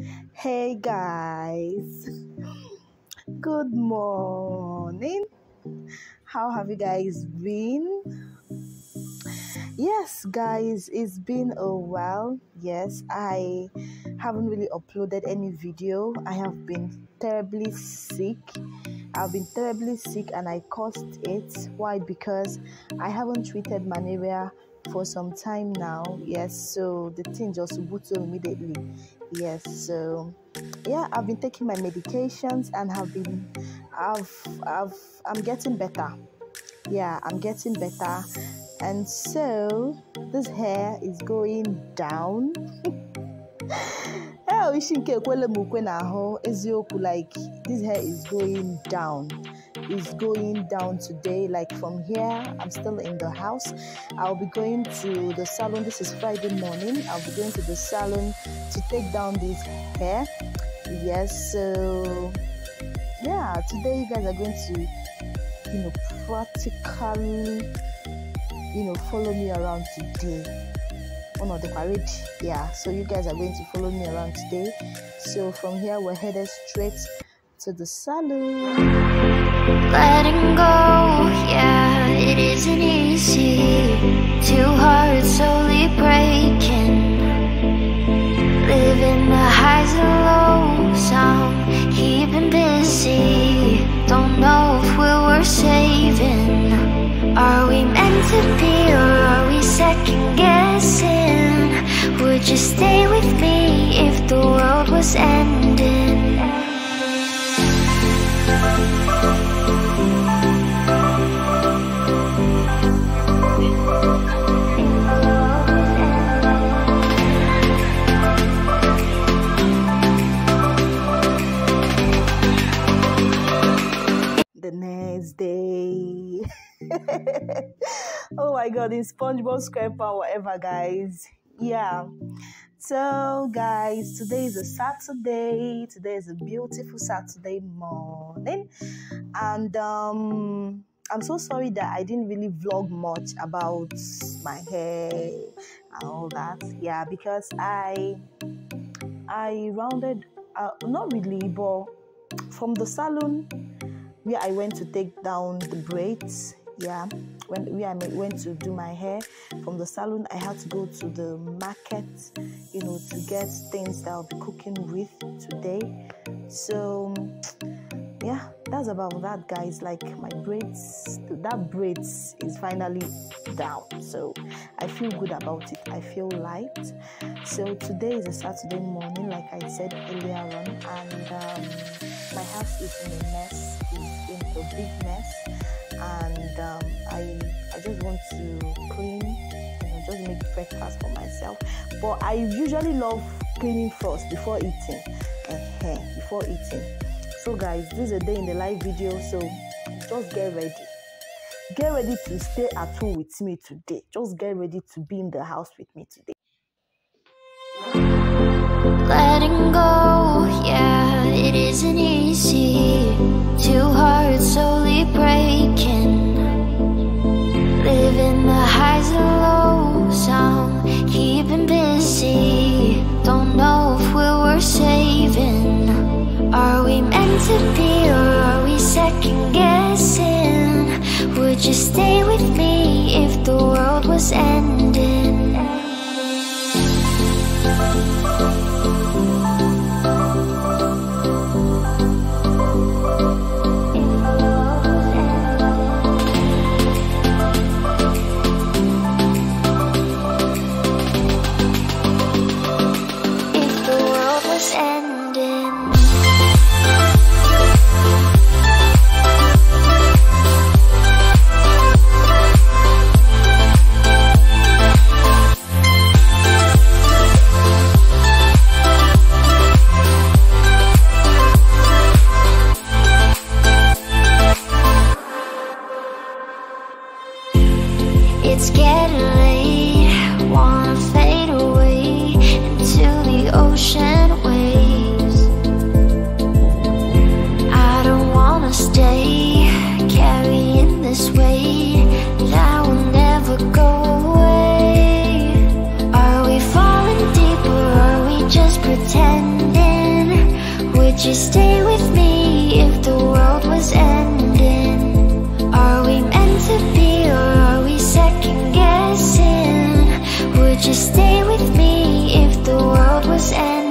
Hey guys, good morning. How have you guys been? Yes, guys, it's been a while. Yes, I haven't really uploaded any video. I have been terribly sick. I've been terribly sick and I caused it. Why? Because I haven't treated malaria for some time now. Yes, so the thing just booted immediately. Yes, so yeah, I've been taking my medications and I'm getting better. Yeah, I'm getting better. And so this hair is going down. Like this hair is going down. It's going down today. Like from here, I'm still in the house. I'll be going to the salon. This is Friday morning. I'll be going to the salon to take down this hair. Yes, so yeah, today you guys are going to practically follow me around today. Oh no, they're ready. Yeah, so you guys are going to follow me around today. So from here we're headed straight to the salon. Letting go, yeah, it isn't easy. Two hearts slowly breaking, living the highs and lows. I'm keeping busy. Don't know if we were saving. Are we meant to be, or are we second guessing? Would you stay with me if the world was ending? The next day. Oh my god, in SpongeBob SquarePants, whatever, guys. Yeah. So guys, today is a Saturday. Today is a beautiful Saturday morning. And I'm so sorry that I didn't really vlog much about my hair and all that. Yeah, because I rounded not really, but from the salon where I went to take down the braids. Yeah, when I went to do my hair from the salon, I had to go to the market, to get things that I'll be cooking with today. So yeah, that's about that, guys. Like my braids is finally down, so I feel good about it. I feel light. So today is a Saturday morning, like I said earlier on, and my house is in a mess. It's in a big mess, and I just want to clean, just make breakfast for myself. But I usually love cleaning first before eating. Before eating. So guys, this is a day in the live video, so just get ready. Get ready to stay at home with me today. Just get ready to be in the house with me today. Letting go, yeah, it isn't easy. Two hearts slowly breaking, living the highs and lows. I'm keeping busy. Don't know if we were saving. Are we meant to be, or are we second guessing? Would you stay with me if the world was ending? Would you stay with me if the world was ending? Are we meant to be, or are we second guessing? Would you stay with me if the world was ending?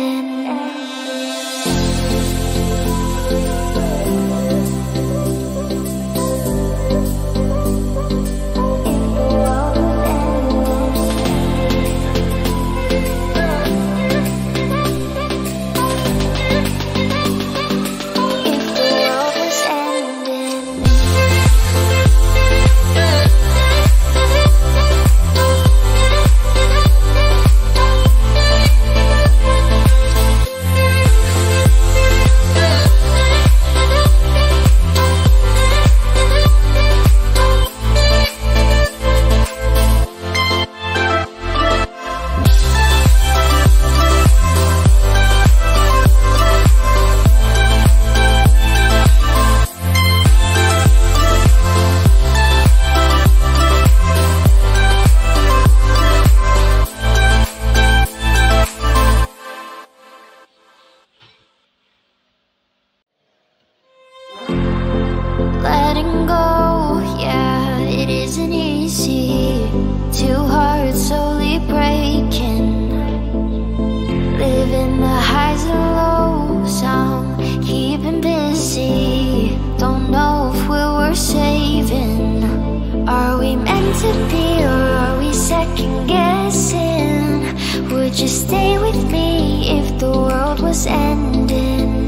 Letting go, yeah, it isn't easy. Two hearts slowly breaking, living the highs and lows. I'm keeping busy, don't know if we're worth saving. Are we meant to be, or are we second guessing? Would you stay with me if the world was ending?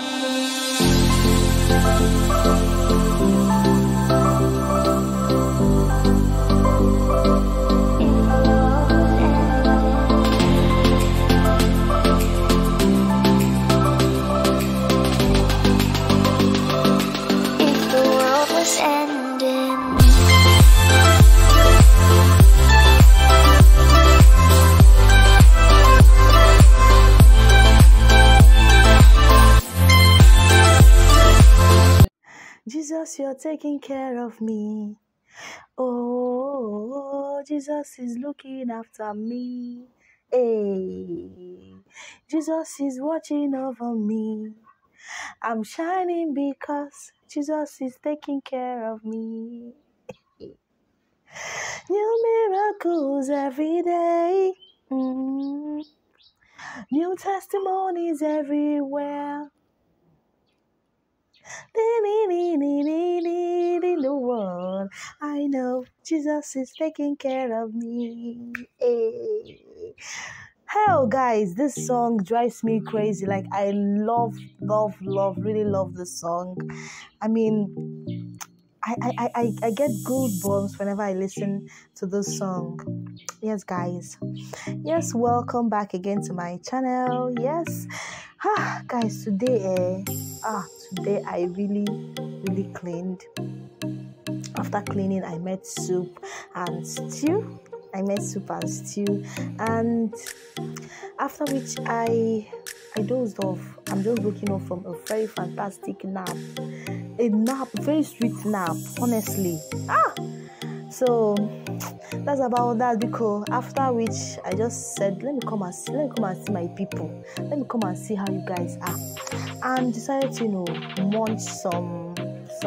Jesus, you're taking care of me. Oh, Jesus is looking after me. Hey, Jesus is watching over me. I'm shining because Jesus is taking care of me. New miracles every day. New testimonies everywhere. In the world, I know Jesus is taking care of me. Hey. Hell, guys, this song drives me crazy. Like, I really love this song. I mean, I get goosebumps whenever I listen to this song. Yes, guys. Yes, welcome back again to my channel. Yes, guys, today I really cleaned. After cleaning, I made soup and stew. And after which I dozed off. I'm just waking up from a very fantastic nap. A very sweet nap, honestly. So that's about that, because after which I just said, let me come and see my people. Let me come and see how you guys are. And decided to, munch some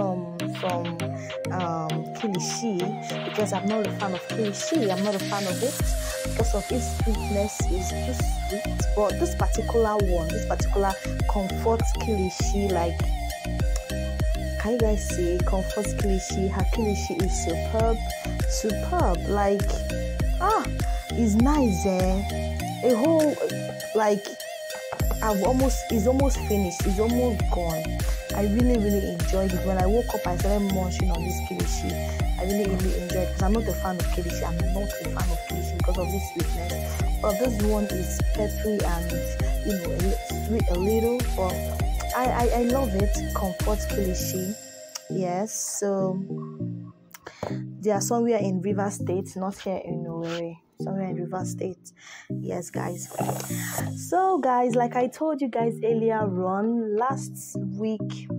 kilishi, because I'm not a fan of kilishi. I'm not a fan of it because of its sweetness is too sweet. But this particular comfort kilishi, like, can you guys see comfort kilishi? Her kilishi is superb. Like, it's nice. A whole, like, it's almost finished. It's almost gone. I really enjoyed it. When I woke up, I started munching on this kilishi. I really enjoyed it, because I'm not a fan of kilishi. I'm not a fan of kilishi because of this sweetness. But this one is peppery and, sweet a little. But I love it. Comfort kilishi. Yes. So they are somewhere in River State, not here in Owerri. Somewhere in River State. Yes, guys. So, guys, like I told you guys earlier on, last week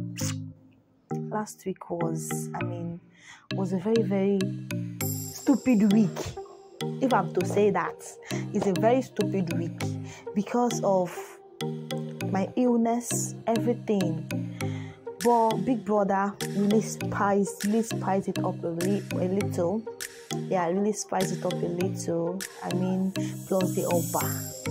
was a very, very stupid week. If I'm to say that, it's a very stupid week because of my illness, everything. But Big Brother really spiced it up a little. Yeah, really spiced it up a little. I mean, plus the Oba.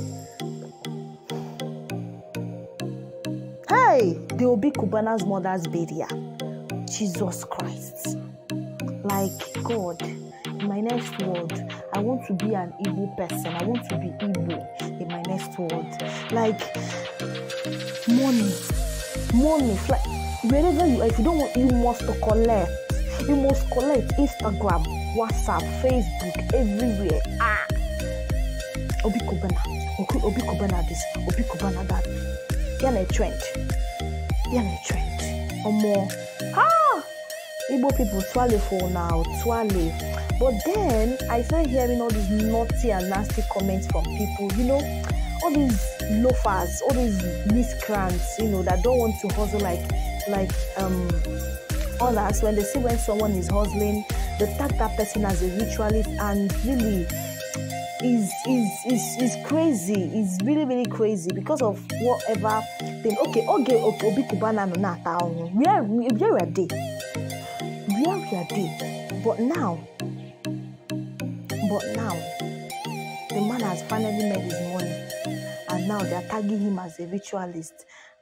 Hey, the Obi Kubana's mother's burial. Jesus Christ. Like, God, in my next world, I want to be an Igbo person. I want to be Igbo in my next world. Like, money. Like, wherever you are, if you don't want, you must collect. You must collect Instagram, WhatsApp, Facebook, everywhere. Obi Kubana this, Obi Kubana that. You're a trend. Or more. Igbo people swallow for now, swallow. But then I started hearing all these naughty and nasty comments from people, all these loafers, all these miscreants, that don't want to hustle like others. When they see when someone is hustling, they tag that person as a ritualist, and really is crazy. It's really, really crazy because of whatever thing. Okay, Obi Kubana no na town. We are there. But now, the man has finally made his money, and now they are tagging him as a ritualist.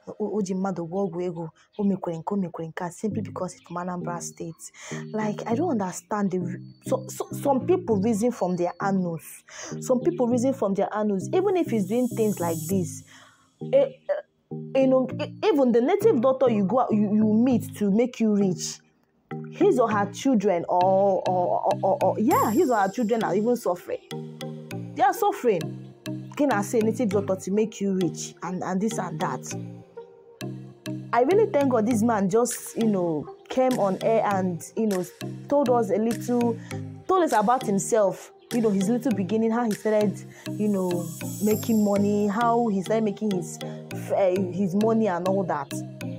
Simply because it's from Anambra State. Like, I don't understand. Some people reason from their annals. Even if he's doing things like this, even the native doctor you meet to make you rich, his or her children his or her children are even suffering. They are suffering. Can I say native doctor to make you rich and this and that? I really thank God this man just, came on air and, told us about himself, his little beginning, how he started, making money, how he started making his money and all that.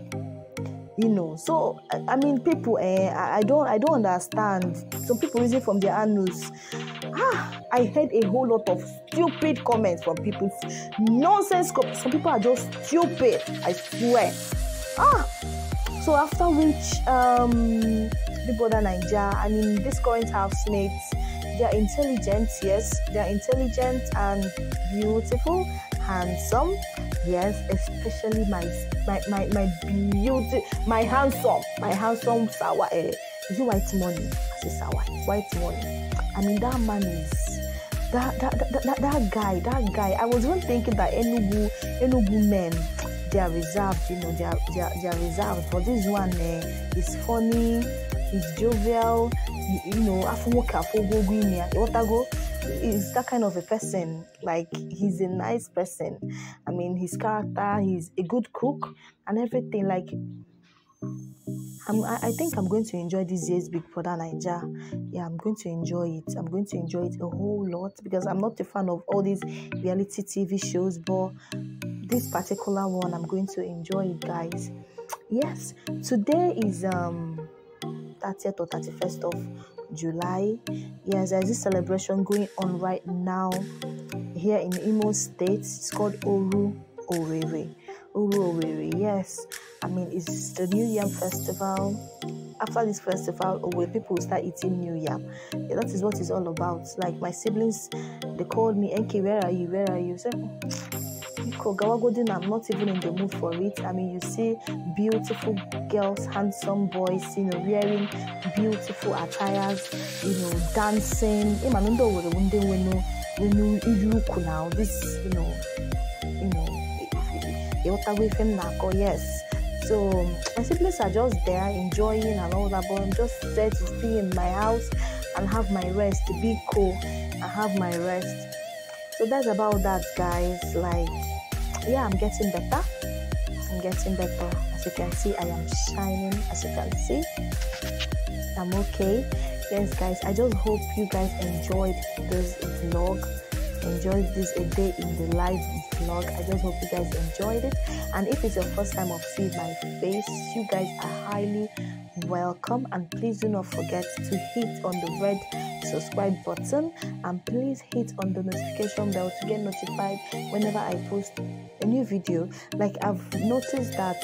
So I mean, people, I don't understand. Some people reason from their annals. I heard a whole lot of stupid comments from people. Nonsense. Some people are just stupid. I swear. So after which, Big Brother Naija, I mean, these current housemates, they are intelligent. Yes, they are intelligent and beautiful, handsome. Yes, especially my beauty, my handsome Sawa. Is it White Money? I say Sawa, White Money. I mean, that man is that guy. I was even thinking that Enugu men, they are reserved. They are reserved. But this one is funny. He's jovial. Is that kind of a person. Like, he's a nice person. I mean, his character, he's a good cook and everything. Like, I think I'm going to enjoy this year's Big Brother Naija. Yeah, I'm going to enjoy it. I'm going to enjoy it a whole lot because I'm not a fan of all these reality TV shows, but this particular one, I'm going to enjoy it, guys. Yes, today is 30th or 31st of July. Yes, there's this celebration going on right now here in Imo State. It's called Owerri. Yes. I mean, it's the New Yam Festival. After this festival, people will start eating New Yam. Yeah, that is what it's all about. Like, my siblings, they called me, Enki, where are you? I said, I'm not even in the mood for it. I mean, you see beautiful girls, handsome boys, wearing beautiful attires, dancing. Yes. So my siblings are just there enjoying and all that, but I'm just there to be in my house and have my rest, to be cool and have my rest. So that's about that, guys. Like, yeah, I'm getting better. As you can see, I am shining. As you can see, I'm okay. Yes, guys, I just hope you guys enjoyed this vlog. enjoyed this a day in the life vlog. I just hope you guys enjoyed it. And if it's your first time of seeing my face, you guys are highly welcome. And please do not forget to hit on the red subscribe button, and please hit on the notification bell to get notified whenever I post a new video. Like I've noticed that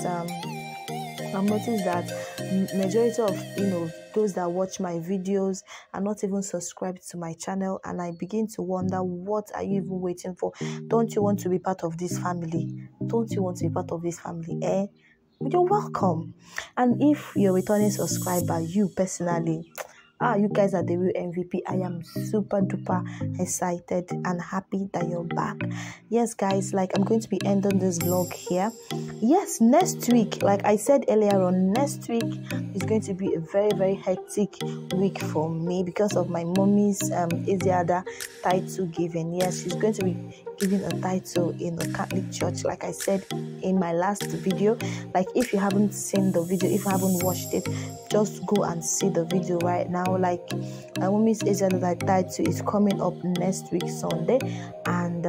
majority of those that watch my videos are not even subscribed to my channel, and I begin to wonder, what are you even waiting for? Don't you want to be part of this family? Don't you want to be part of this family? You're welcome. And if you're a returning subscriber, you personally, you guys are the real MVP. I am super duper excited and happy that you're back. Yes, guys, like I'm going to be ending this vlog here. Yes, next week, like I said earlier on, next week is going to be a very, very hectic week for me because of my mommy's Isiada title giving. Yes, she's going to be giving a title in the Catholic Church, like I said in my last video. Like if you haven't seen the video, if you haven't watched it, just go and see the video right now. Like my mommy's Isiada title is coming up next week Sunday, and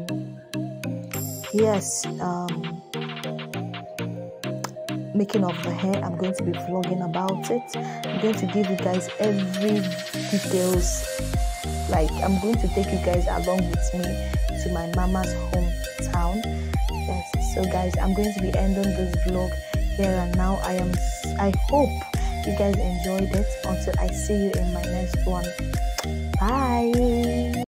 making of the hair, I'm going to be vlogging about it. I'm going to give you guys every details. Like I'm going to take you guys along with me to my mama's hometown. Yes, so guys, I'm going to be ending this vlog here and now. I hope you guys enjoyed it. Until I see you in my next one. Bye.